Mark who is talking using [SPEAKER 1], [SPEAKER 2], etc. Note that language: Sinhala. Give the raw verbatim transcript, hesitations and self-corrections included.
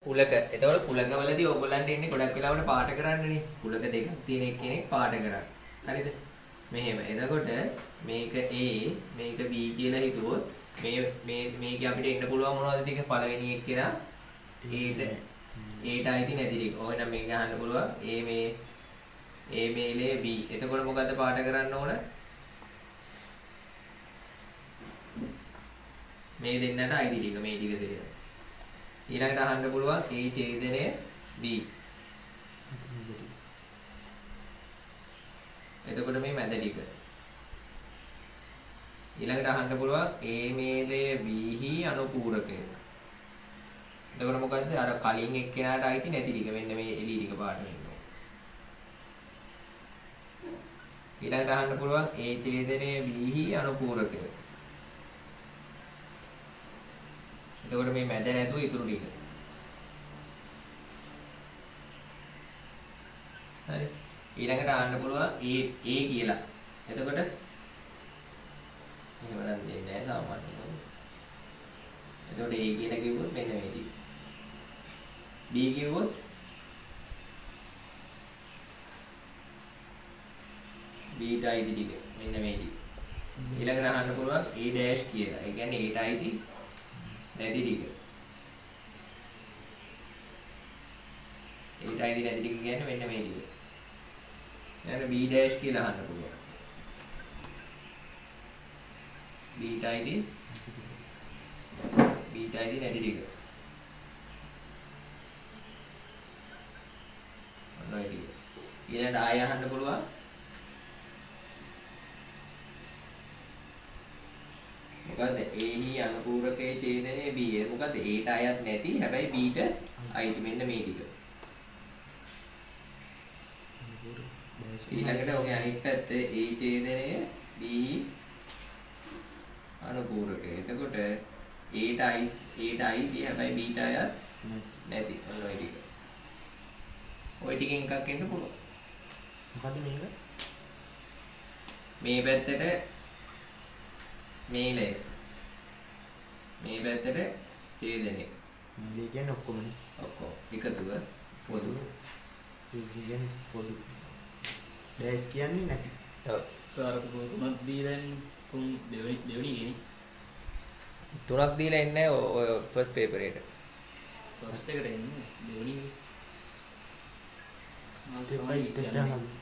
[SPEAKER 1] කුලක. එතකොට කුලකවලදී ඕගොල්ලන්ට ඉන්නේ ගොඩක් වෙලාවට පාට කරන්නනේ. කුලක දෙකක් තියෙන එක්කෙනෙක් පාට කරන්නේ. හරිද? මෙහෙම. එතකොට මේක A මේක B කියලා හිතුවොත් මේ මේ මේක අපිට එන්න පුළුවන් මොනවද ටික පළවෙනි එක්කෙනා Aට Aට අයිති නැති ටික. ඔය නම් මේක අහන්න පුළුවන්. A මේ A මේලේ B. එතකොට මොකද්ද පාට කරන්න ඕන? මේ දෙන්නට අයිති ටික මේ ටික සේරම. ඊළඟට අහන්න පුළුවන් A ඡේදනය B. එතකොට මේ මැද ටික. ඊළඟට අහන්න පුළුවන් A මේලය B හි අනුපූරකය. එතකොට මොකද්ද? අර කලින් එක්කෙනාට අයිති නැති ටික. මෙන්න මේ එළි ටික පාට වෙනවා. ඊළඟට අහන්න පුළුවන් A ඡේදනය B හි අනුපූරකය. එතකොට මේ මැද නැතුව ඉතුරු ටික. හරි. ඊළඟට අහන්න පුළුවන් A A කියලා. එතකොට එහෙම නම් දෙන්නේ නැහැ සාමාන්‍යයෙන්. එතකොට A කියලා කිව්වොත් මෙන්න මේ ටික. B කිව්වොත් B ටයි ටික. මෙන්න මේ ටික. ඊළඟට අහන්න පුළුවන් A dash කියලා. ඒ කියන්නේ A ටයි නැති ටික. ඒටයි නැති ටික කියන්නේ මෙන්න මේ ටික. ඊළඟ B dash කියලා අහන්න පුළුවන්. B ටයි B ටයි නැති ටික. ඔන්නයි ටික. ඊළඟ ආය අහන්න පුළුවන්. මොකද්ද A හි අනුපූරකයේ ඡේදනයේ B. මොකද්ද Aට අයත් නැති හැබැයි Bට අයිති මෙන්න මේ ටික. ඊළඟට ඔගේ අනිත් පැත්තේ A ඡේදනය B අනුපූරකය. එතකොට Aට අයි Aට අයිති හැබැයි Bට අයත් නැති. ඔන්න ඔය ටික. ඔය ටිකෙන් එකක් එන්න පුළුවන්.
[SPEAKER 2] මොකද්ද මේක?
[SPEAKER 1] මේ පැත්තට මේලය මේ පැත්තට ඡේදනය.
[SPEAKER 2] මේලය කියන්නේ ඔක්කොමනේ.
[SPEAKER 1] ඔක්කොම එකතුව පොදු.
[SPEAKER 2] ඒ කියන්නේ පොදු. ඩෑෂ් කියන්නේ නැති.
[SPEAKER 1] ඔව්.
[SPEAKER 3] සාර තුනක් දීලා තුන් දෙවෙනි දෙවෙනි ඉන්නේ.
[SPEAKER 1] තුනක් දීලා ඉන්නේ ඔය ෆස්ට් පේපර් එකට.
[SPEAKER 3] ෆස්ට් එකට එන්නේ දෙවෙනි.
[SPEAKER 2] ස්ටෙප් බයි ස්ටෙප් යනවා.